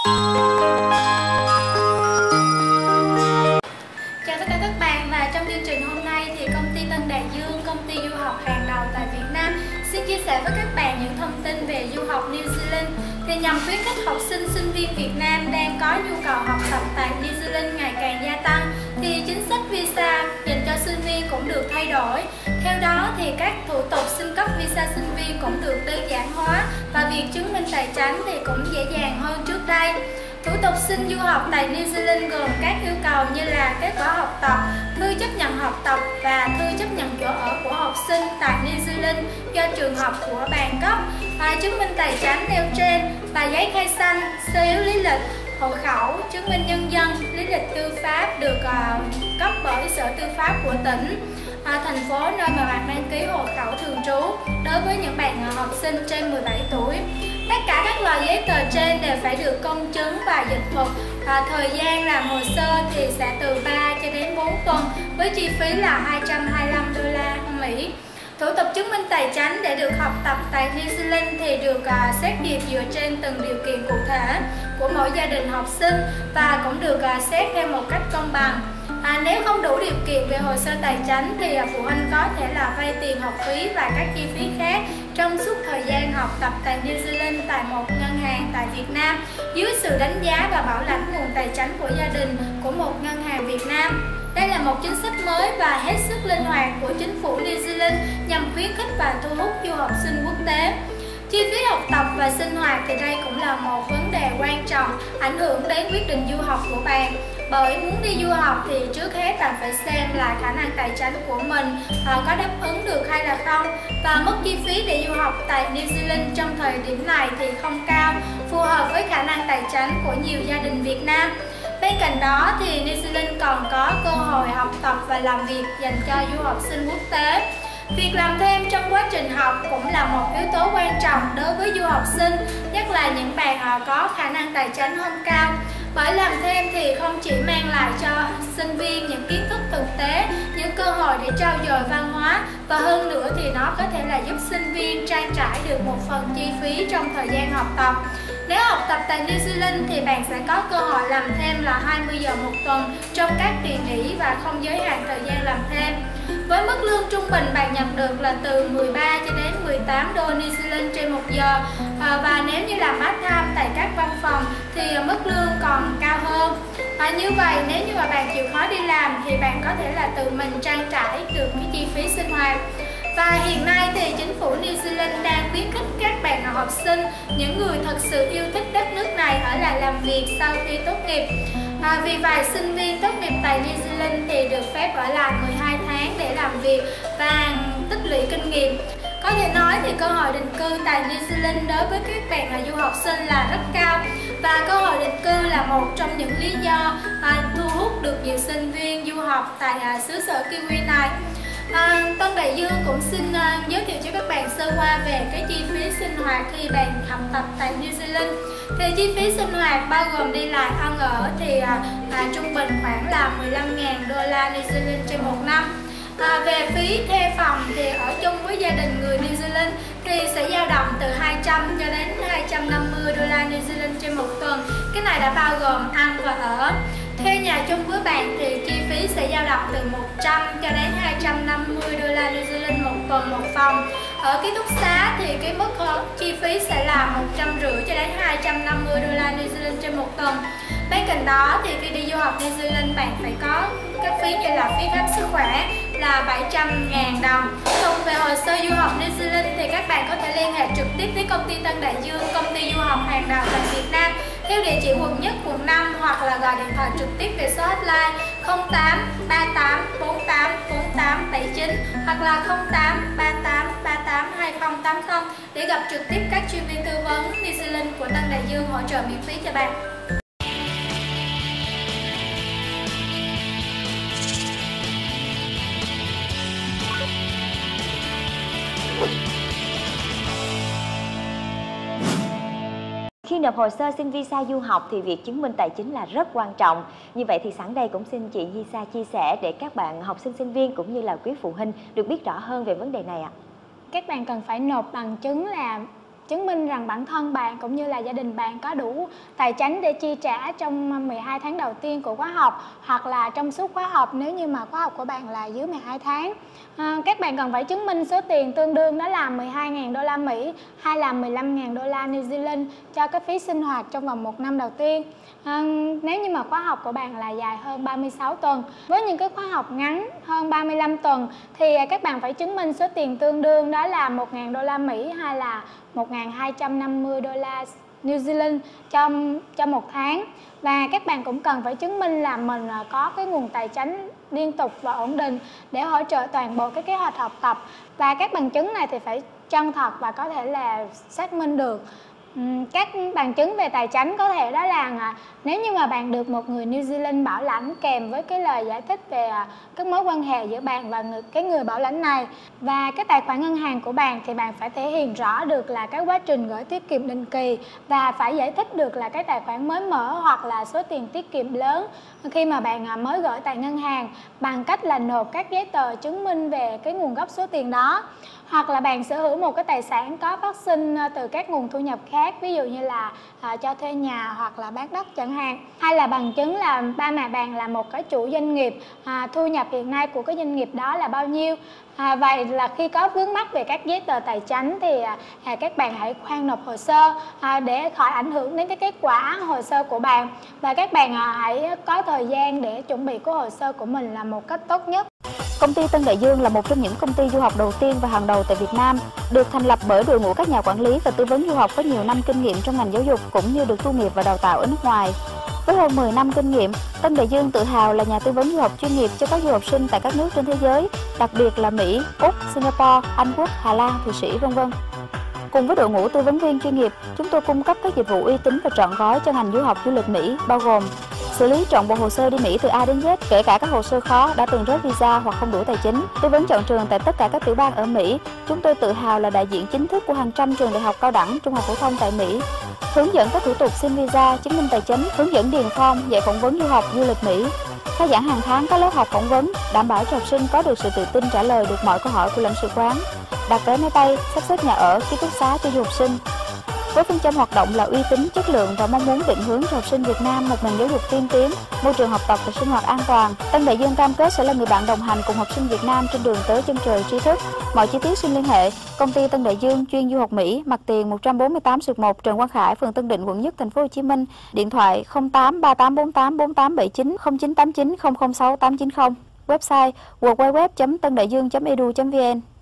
Chào tất cả các bạn, và trong chương trình hôm nay thì công ty Tân Đại Dương, công ty du học hàng đầu tại Việt Nam xin chia sẻ với các bạn những thông tin về du học New Zealand. Thì nhằm khuyến khích học sinh, sinh viên Việt Nam đang có nhu cầu học tập tại New Zealand ngày càng gia tăng, thì chính sách visa dành cho sinh viên cũng được thay đổi. Theo đó thì các thủ tục xin cấp visa sinh viên cũng được đơn giản hóa, và việc chứng minh tài chính thì cũng dễ dàng hơn trước đây. Thủ tục xin du học tại New Zealand gồm các yêu cầu như là kết quả học tập, thư chấp nhận học tập và thư chấp nhận chỗ ở của học sinh tại New Zealand do trường học của bạn cấp, chứng minh tài chính nêu trên và giấy khai sinh, sơ yếu lý lịch, hộ khẩu, chứng minh nhân dân, lý lịch tư pháp được cấp bởi Sở Tư pháp của tỉnh, thành phố nơi mà bạn đăng ký hộ khẩu thường trú đối với những bạn học sinh trên 17 tuổi. Tất cả các loại giấy tờ trên đều phải được công chứng và dịch thuật. Thời gian làm hồ sơ thì sẽ từ 3 cho đến 4 tuần với chi phí là 225 đô la Mỹ. Thủ tục chứng minh tài chính để được học tập tại New Zealand thì được xét duyệt dựa trên từng điều kiện cụ thể của mỗi gia đình học sinh và cũng được xét theo một cách công bằng. Nếu không đủ điều kiện về hồ sơ tài chính thì phụ huynh có thể là vay tiền học phí và các chi phí khác trong suốt thời gian học tập tại New Zealand tại một ngân hàng tại Việt Nam dưới sự đánh giá và bảo lãnh nguồn tài chính của gia đình của một ngân hàng Việt Nam. Đây là một chính sách mới và hết sức linh hoạt của chính phủ New Zealand nhằm khuyến khích và thu hút du học sinh quốc tế. Chi phí học tập và sinh hoạt thì đây cũng là một vấn đề quan trọng ảnh hưởng đến quyết định du học của bạn. Bởi muốn đi du học thì trước hết bạn phải xem là khả năng tài chính của mình có đáp ứng được hay là không, và mức chi phí để du học tại New Zealand trong thời điểm này thì không cao, phù hợp với khả năng tài chính của nhiều gia đình Việt Nam. Bên cạnh đó thì New Zealand còn có cơ hội học tập và làm việc dành cho du học sinh quốc tế. Việc làm thêm trong quá trình học cũng là một yếu tố quan trọng đối với du học sinh, nhất là những bạn có khả năng tài chính không cao. Bởi làm thêm thì không chỉ mang lại cho sinh viên những kiến thức thực tế, những cơ hội để trau dồi văn hóa, và hơn nữa thì nó có thể là giúp sinh viên trang trải được một phần chi phí trong thời gian học tập. Nếu học tập tại New Zealand thì bạn sẽ có cơ hội làm thêm là 20 giờ một tuần trong các kỳ nghỉ và không giới hạn thời gian làm thêm. Với mức lương trung bình bạn nhận được là từ 13 cho đến 18 đô New Zealand trên một giờ, và nếu như làm part-time tại các văn phòng thì mức lương còn cao hơn. Như vậy nếu như mà bạn chịu khó đi làm thì bạn có thể là tự mình trang trải được cái chi phí sinh hoạt. Và hiện nay thì chính phủ New Zealand đang khuyến khích các bạn học sinh, những người thật sự yêu thích đất nước này ở lại làm việc sau khi tốt nghiệp. Vì vậy sinh viên tốt nghiệp tại New Zealand thì được phép ở lại 12 tháng để làm việc và tích lũy kinh nghiệm. Có thể nói thì cơ hội định cư tại New Zealand đối với các bạn du học sinh là rất cao, và cơ hội định cư là một trong những lý do thu hút được nhiều sinh viên du học tại xứ sở Kiwi này. Tân Đại Dương cũng xin giới thiệu cho các bạn sơ qua về cái chi phí sinh hoạt khi bạn học tập tại New Zealand. Thì chi phí sinh hoạt bao gồm đi lại, ăn ở thì trung bình khoảng là 15.000 đô la New Zealand trên một năm. Về phí thuê phòng thì ở chung với gia đình người New Zealand thì sẽ dao động từ 200 cho đến 250 đô la New Zealand trên một tuần. Cái này đã bao gồm ăn và ở. Thuê nhà chung với bạn thì chi phí sẽ dao động từ 100 cho đến 250 đô la New Zealand một tuần một phòng. Ở ký túc xá thì cái mức chi phí sẽ là 150 cho đến 250 đô la New Zealand trên một tuần. Bên cạnh đó thì khi đi du học New Zealand bạn phải có các phí như là phí khám sức khỏe là 700.000 đồng. Còn về hồ sơ du học New Zealand thì các bạn có thể liên hệ trực tiếp với công ty Tân Đại Dương, công ty du học hàng đầu tại Việt Nam theo địa chỉ quận Nhất, quận 5, hoặc là gọi điện thoại trực tiếp về số hotline 08 38 48 48 79 hoặc là 08 38 38 2080 để gặp trực tiếp các chuyên viên tư vấn New Zealand của Tân Đại Dương hỗ trợ miễn phí cho bạn. Khi nộp hồ sơ xin visa du học thì việc chứng minh tài chính là rất quan trọng. Như vậy thì sẵn đây cũng xin chị Visa chia sẻ để các bạn học sinh sinh viên cũng như là quý phụ huynh được biết rõ hơn về vấn đề này ạ. Các bạn cần phải nộp bằng chứng là chứng minh rằng bản thân bạn cũng như là gia đình bạn có đủ tài chính để chi trả trong 12 tháng đầu tiên của khóa học, hoặc là trong suốt khóa học nếu như mà khóa học của bạn là dưới 12 tháng. Các bạn cần phải chứng minh số tiền tương đương đó là 12.000 đô la Mỹ hay là 15.000 đô la New Zealand cho cái phí sinh hoạt trong vòng 1 năm đầu tiên. Nếu như mà khóa học của bạn là dài hơn 36 tuần, với những cái khóa học ngắn hơn 35 tuần thì các bạn phải chứng minh số tiền tương đương đó là 1.000 đô la Mỹ hay là 1.250 đô la New Zealand trong 1 tháng. Và các bạn cũng cần phải chứng minh là mình có cái nguồn tài chính liên tục và ổn định để hỗ trợ toàn bộ cái kế hoạch học tập. Và các bằng chứng này thì phải chân thật và có thể là xác minh được. Các bằng chứng về tài chính có thể đó là nếu như mà bạn được một người New Zealand bảo lãnh kèm với cái lời giải thích về các mối quan hệ giữa bạn và người bảo lãnh này, và cái tài khoản ngân hàng của bạn thì bạn phải thể hiện rõ được là cái quá trình gửi tiết kiệm định kỳ, và phải giải thích được là cái tài khoản mới mở hoặc là số tiền tiết kiệm lớn khi mà bạn mới gửi tại ngân hàng, bằng cách là nộp các giấy tờ chứng minh về cái nguồn gốc số tiền đó. Hoặc là bạn sở hữu một cái tài sản có phát sinh từ các nguồn thu nhập khác, ví dụ như là cho thuê nhà hoặc là bán đất chẳng hạn. Hay là bằng chứng là ba mẹ bạn là một cái chủ doanh nghiệp, thu nhập hiện nay của cái doanh nghiệp đó là bao nhiêu. Vậy là khi có vướng mắc về các giấy tờ tài chính thì các bạn hãy khoan nộp hồ sơ để khỏi ảnh hưởng đến cái kết quả hồ sơ của bạn. Và các bạn hãy có thời gian để chuẩn bị cái hồ sơ của mình là một cách tốt nhất. Công ty Tân Đại Dương là một trong những công ty du học đầu tiên và hàng đầu tại Việt Nam, được thành lập bởi đội ngũ các nhà quản lý và tư vấn du học có nhiều năm kinh nghiệm trong ngành giáo dục cũng như được tu nghiệp và đào tạo ở nước ngoài. Với hơn 10 năm kinh nghiệm, Tân Đại Dương tự hào là nhà tư vấn du học chuyên nghiệp cho các du học sinh tại các nước trên thế giới, đặc biệt là Mỹ, Úc, Singapore, Anh Quốc, Hà Lan, Thụy Sĩ, v.v. Cùng với đội ngũ tư vấn viên chuyên nghiệp, chúng tôi cung cấp các dịch vụ uy tín và trọn gói cho ngành du học du lịch Mỹ, bao gồm xử lý trọn bộ hồ sơ đi Mỹ từ A đến Z, kể cả các hồ sơ khó đã từng rớt visa hoặc không đủ tài chính. Tư vấn chọn trường tại tất cả các tiểu bang ở Mỹ. Chúng tôi tự hào là đại diện chính thức của hàng trăm trường đại học cao đẳng, trung học phổ thông tại Mỹ. Hướng dẫn các thủ tục xin visa, chứng minh tài chính, hướng dẫn điền form, dạy phỏng vấn du học du lịch Mỹ. Khai giảng hàng tháng các lớp học phỏng vấn, đảm bảo cho học sinh có được sự tự tin trả lời được mọi câu hỏi của lãnh sự quán. Đặt vé máy bay, sắp xếp nhà ở, ký túc xá cho du học sinh. Với phương châm hoạt động là uy tín, chất lượng và mong muốn định hướng cho học sinh Việt Nam một nền giáo dục tiên tiến, môi trường học tập và sinh hoạt an toàn, Tân Đại Dương cam kết sẽ là người bạn đồng hành cùng học sinh Việt Nam trên đường tới chân trời tri thức. Mọi chi tiết xin liên hệ công ty Tân Đại Dương chuyên du học Mỹ, mặt tiền 148/1 Trần Quang Khải, phường Tân Định, quận Nhất, thành phố Hồ Chí Minh. Điện thoại 08 3848 4879 0989 006 890. Website www.tandaiduong.edu.vn.